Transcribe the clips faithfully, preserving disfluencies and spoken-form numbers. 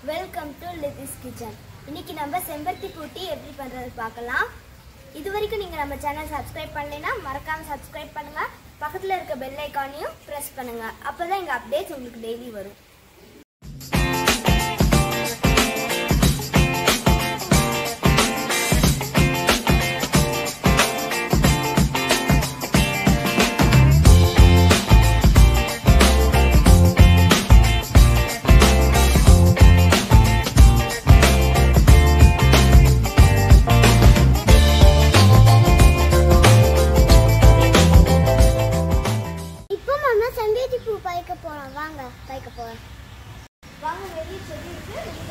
Welcome to லிதிஸ் kitchen. இன்னைக்கு நம்ம செம்பருத்தி பூட்டி எப்படி பண்றது பார்க்கலாம். இதுவரைக்கும் நீங்க நம்ம சேனல் சப்ஸ்கிரைப் பண்ணலைன்னா மறக்காம சப்ஸ்கிரைப் பண்ணுங்க. பக்கத்துல இருக்க பெல் ஐகானையும் பிரஸ் பண்ணுங்க. அப்பதான் எங்க அப்டேட்ஸ் உங்களுக்கு டெய்லி வரும். வாங்க பைக்க போறோம். வாங்க வெளிய சொல்லிட்டு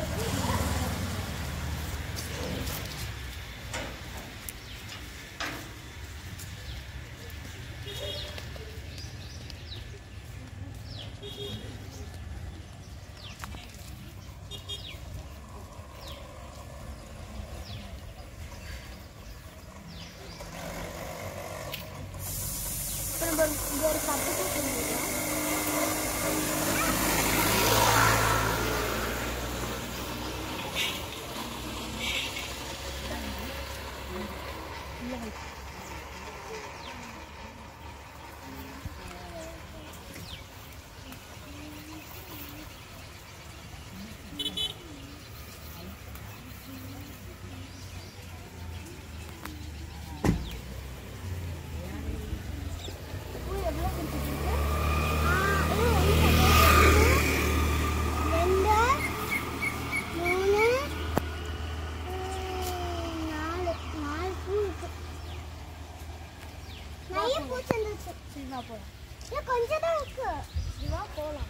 ஒரு கப்பு போட்டுருக்கோம். கொஞ்சம் தான் இருக்கு. இதுவா போலாம்.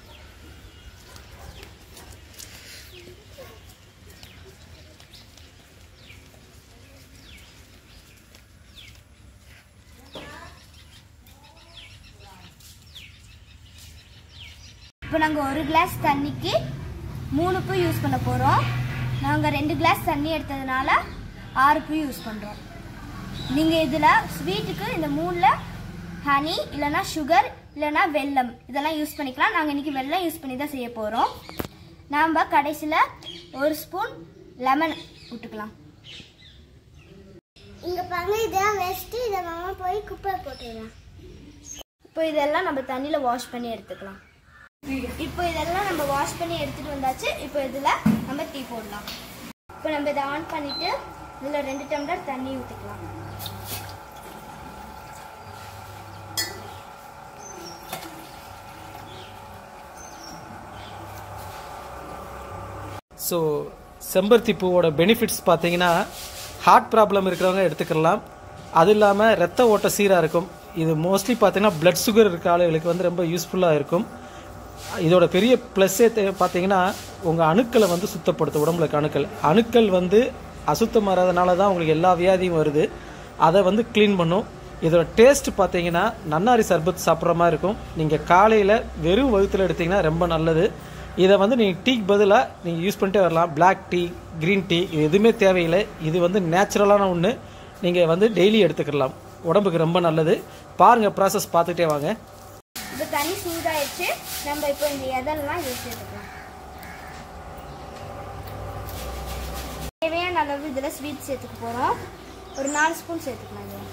இப்போ நாங்க ஒரு கிளாஸ் தண்ணிக்கு மூணு பூ யூஸ் பண்ண போறோம். நாங்க ரெண்டு கிளாஸ் தண்ணி எடுத்ததுனால ஆறு பூ யூஸ் பண்றோம். நீங்க இதுல ஸ்வீட்டுக்கு இந்த மூணுல ஹனி இல்லைன்னா சுகர் இல்லைன்னா வெல்லம் இதெல்லாம் யூஸ் பண்ணிக்கலாம். நாங்கள் இன்னைக்கு வெல்லம் யூஸ் பண்ணி தான் செய்ய போகிறோம். நாம் கடைசியில் ஒரு ஸ்பூன் லெமன் விட்டுக்கலாம். இங்கே பாருங்க, இதெல்லாம் வேஸ்ட்டு. இதை மாமா போய் குப்பை போட்டுக்கலாம். இப்போ இதெல்லாம் நம்ம தண்ணியில் வாஷ் பண்ணி எடுத்துக்கலாம். இப்போ இதெல்லாம் நம்ம வாஷ் பண்ணி எடுத்துகிட்டு வந்தாச்சு. இப்போ இதில் நம்ம டீ போடலாம். இப்போ நம்ம இதை ஆன் பண்ணிவிட்டு இதில் ரெண்டு டம்ளர் தண்ணி ஊற்றிக்கலாம். ஸோ செம்பருத்தி பூவோட பெனிஃபிட்ஸ் பார்த்தீங்கன்னா ஹார்ட் ப்ராப்ளம் இருக்கிறவங்க எடுத்துக்கலாம். அது இல்லாமல் ரத்த ஓட்ட சீராக இருக்கும். இது மோஸ்ட்லி பார்த்தீங்கன்னா பிளட் சுகர் இருக்க ஆளுகளுக்கு வந்து ரொம்ப யூஸ்ஃபுல்லாக இருக்கும். இதோட பெரிய ப்ளஸ்ஸே பார்த்தீங்கன்னா உங்கள் அணுக்களை வந்து சுத்தப்படுத்தும். உடம்புல இருக்க அணுக்கள் அணுக்கள் வந்து அசுத்தம் வராதனால தான் உங்களுக்கு எல்லா வியாதியும் வருது. அதை வந்து க்ளீன் பண்ணும். இதோட டேஸ்ட் பார்த்தீங்கன்னா நன்னாரி சர்பத் சாப்பிட்ற மாதிரி இருக்கும். நீங்கள் காலையில் வெறும் வகுத்தில் எடுத்திங்கன்னா ரொம்ப நல்லது. இதை வந்து நீங்கள் டீக்கு பதிலாக நீங்கள் யூஸ் பண்ணிட்டே வரலாம். பிளாக் டீ, க்ரீன் டீ இது எதுவுமே தேவையில்லை. இது வந்து நேச்சுரலான ஒன்று. நீங்கள் வந்து டெய்லி எடுத்துக்கலாம். உடம்புக்கு ரொம்ப நல்லது. பாருங்கள், ப்ராசஸ் பார்த்துட்டே வாங்க. இப்போ தண்ணி சூடாயிடுச்சு. நம்ம இப்போ இந்த எதெல்லாம் யூஸ் எடுத்துக்கலாம். தேவையான அளவு இதில் ஸ்வீட் சேர்த்துக்க போகிறோம். ஒரு நாலு ஸ்பூன் சேர்த்துக்கலாம். இது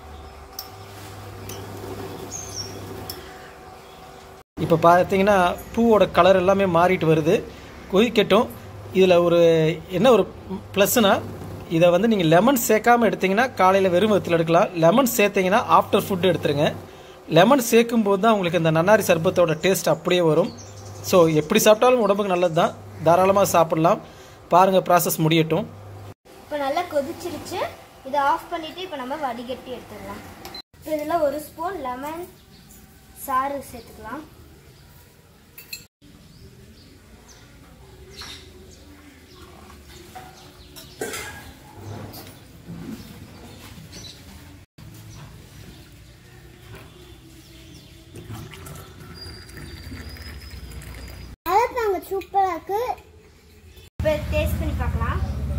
இப்போ பார்த்தீங்கன்னா பூவோட கலர் எல்லாமே மாறிட்டு வருது. கொதிக்கட்டும். இதில் ஒரு என்ன ஒரு ப்ளஸ்னா, இதை வந்து நீங்கள் லெமன் சேர்க்காமல் எடுத்திங்கன்னா காலையில் வெறும் வயிற்றில் எடுக்கலாம். லெமன் சேர்த்திங்கன்னா ஆஃப்டர் ஃபுட் எடுத்துருங்க. லெமன் சேர்க்கும் போது தான் உங்களுக்கு இந்த நன்னாரி சர்பத்தோட டேஸ்ட் அப்படியே வரும். ஸோ எப்படி சாப்பிட்டாலும் உடம்புக்கு நல்லது தான். தாராளமாக சாப்பிட்லாம். பாருங்கள், ப்ராசஸ் முடியட்டும். இப்போ நல்லா கொதிச்சிருச்சு. இதை ஆஃப் பண்ணிவிட்டு இப்போ நம்ம வடிகட்டி எடுத்துடலாம். இப்போ இதில் ஒரு ஸ்பூன் லெமன் சாறு சேர்த்துக்கலாம். சூப்பரா இருக்கு. இப்போ டேஸ்ட் பண்ணி பார்க்கலாம்.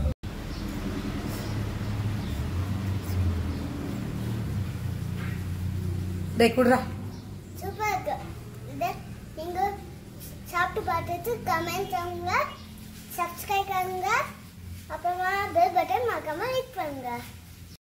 டேய் குடுடா. சூப்பரா இருக்கு. இத நீங்க சாப்பிட்டு பார்த்துட்டு கமெண்ட் பண்ணுங்க. சப்ஸ்கிரைப் பண்ணுங்க, அப்புறமா பெல் பட்டன் மறக்காம கிளிக் பண்ணுங்க.